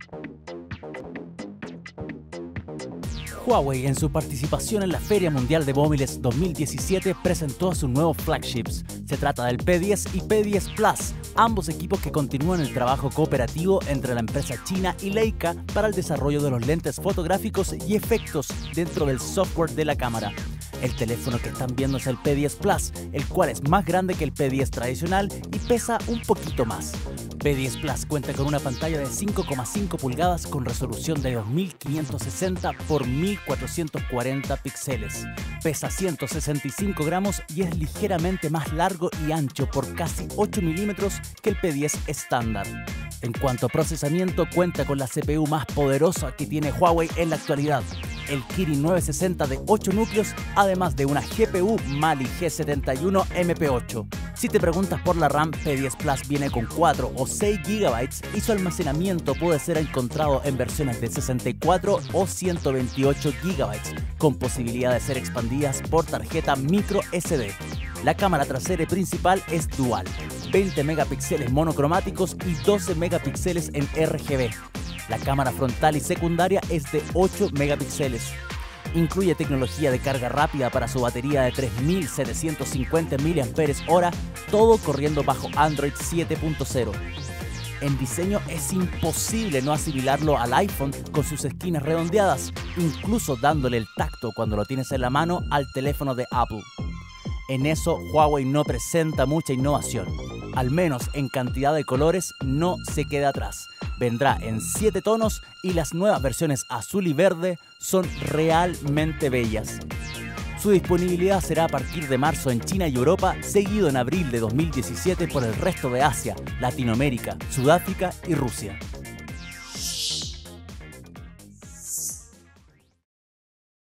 Huawei, en su participación en la Feria Mundial de Móviles 2017, presentó sus nuevos flagships. Se trata del P10 y P10 Plus, ambos equipos que continúan el trabajo cooperativo entre la empresa china y Leica para el desarrollo de los lentes fotográficos y efectos dentro del software de la cámara. El teléfono que están viendo es el P10 Plus, el cual es más grande que el P10 tradicional y pesa un poquito más. P10 Plus cuenta con una pantalla de 5,5 pulgadas con resolución de 2560 x 1440 píxeles. Pesa 165 gramos y es ligeramente más largo y ancho por casi 8 milímetros que el P10 estándar. En cuanto a procesamiento, cuenta con la CPU más poderosa que tiene Huawei en la actualidad, el Kirin 960 de 8 núcleos, además de una GPU Mali G71 MP8. Si te preguntas por la RAM, P10 Plus viene con 4 o 6 GB y su almacenamiento puede ser encontrado en versiones de 64 o 128 GB, con posibilidad de ser expandidas por tarjeta micro SD. La cámara trasera principal es dual, 20 megapíxeles monocromáticos y 12 megapíxeles en RGB. La cámara frontal y secundaria es de 8 megapíxeles. Incluye tecnología de carga rápida para su batería de 3750 mAh, todo corriendo bajo Android 7.0. En diseño es imposible no asimilarlo al iPhone con sus esquinas redondeadas, incluso dándole el tacto cuando lo tienes en la mano al teléfono de Apple. En eso, Huawei no presenta mucha innovación. Al menos en cantidad de colores no se queda atrás. Vendrá en 7 tonos y las nuevas versiones azul y verde son realmente bellas. Su disponibilidad será a partir de marzo en China y Europa, seguido en abril de 2017 por el resto de Asia, Latinoamérica, Sudáfrica y Rusia.